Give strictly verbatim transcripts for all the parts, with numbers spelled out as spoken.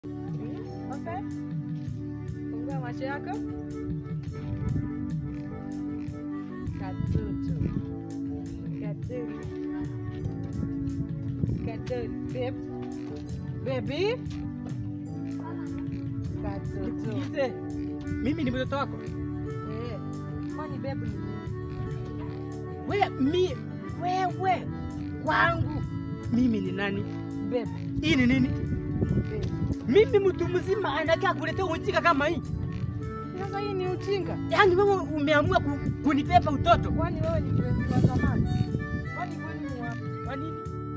Okay. Fungua macho yako. Katoto. Katoto. Katoto. Babe. Baby. Katoto. Kite. Mimi ni mtoto wako. Eh. Kwani babe ni nini? Wewe mi wewe kwangu mimi ni nani? Babe. Hii ni nini? Babe. Mimi mtu mzima anakaa kuletea ujinga kama hii. Sasa hii ni ujinga. Yaani wewe umeamua ku, kunipepa utoto. Kwani wewe ni mpenzi wa zamani? Kwani kwani ni wapi? Kwa nini?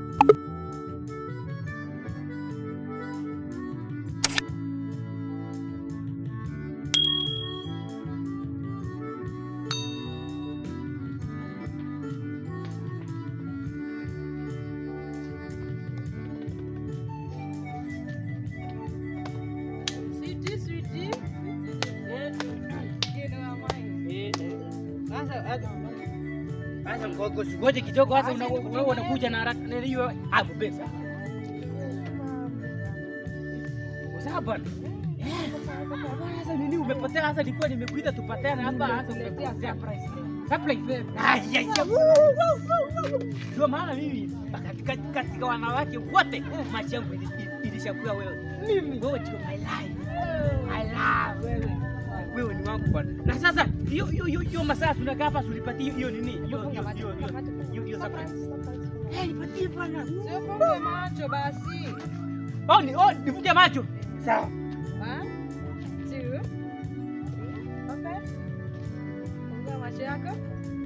Sweetie, sweetie. Eh, Gino wa mai. eh. Sasa sasa ngogo ngoje kidogo sasa una- wewe unakuja na haraka na hiyo hapo pesa. Usaba. Eh. Sasa nini umepotea sasa nilikuwa nimekuita tupatane hapa sasa Letea umepotea. surprise. Surprise. Ai ai. Ndio maana mimi katika katika wanawake wote macho yangu ili- ilishakuwa wewe. Mimi wewe ndio my life. I love wewe. Wewe ni wangu bwana. Na sasa hiyo hiyo hiyo hiyo masaa tunakaa hapa tulipatie hiyo nini? Hiyo hiyo hiyo hiyo hiyo hiyo surprise. Eh, nipatie bwana. Sio fungue macho basi. Oh, ni oh, nifunge macho. Sawa. One, two, okay. Fungua macho yako.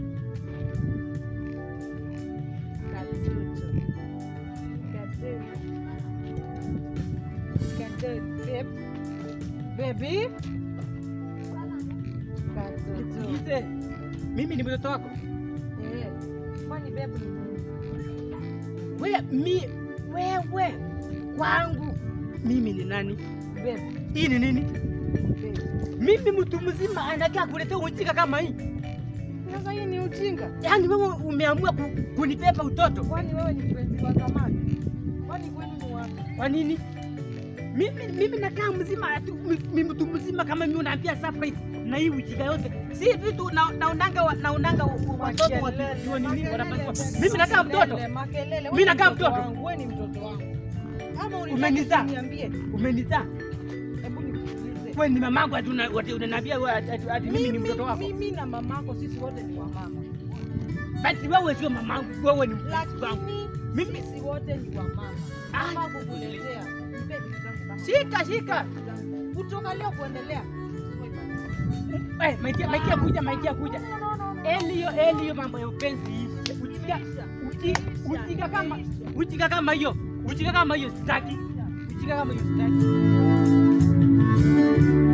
Katoto. Katoto. Katoto. Babe. Baby. Katoto. Kite. Mimi ni mtoto wako. Eh. Kwani babe ni nini? Wewe mi wewe kwangu mimi ni nani? Babe. Hii ni nini? Babe. Mimi mtu mzima anakaa kuletea ujinga kama hii. Sasa hii ni ujinga. Yaani wewe umeamua ku, kunipepa utoto. Kwani wewe ni mpenzi wa zamani? Kwani kwenu ni wapi? Kwa nini? Mimi mimi nakaa mzima tu, mi- mi mtu mzima kama mimi unaambia surprise na hii ujinga yote. Si vitu na naonanga wa- naonanga wa- wa- watoto wa wa nini wanafanya. Mimi nakaa mtoto. Makelele. Mimi nakaa mtoto. Wewe ni mtoto wangu. Kama Umenizaa. Niambie. Umenizaa. Hebu nikuulize. Wewe ni mamangu ati una- ati unaniambia wewe ati- ati ati mimi ni mtoto wako. Mimi na mamako sisi wote ni wa mama. Basi wewe sio mamangu, wewe ni mtoto wangu. Lakini Mimi- sisi wote ni wa mama. Ah. Mama kukuletea. Mpe vitu zangu kama. Shika shika. Kutoka leo kuendelea. Eh, maikia maikia kuja maikia kuja. No, no, no, no. Elio elio mambo ya upenzi hii. Ujinga uji- ujinga kama ujinga kama hiyo. Ujinga kama hiyo sitaki. Ujinga kama hiyo sitaki.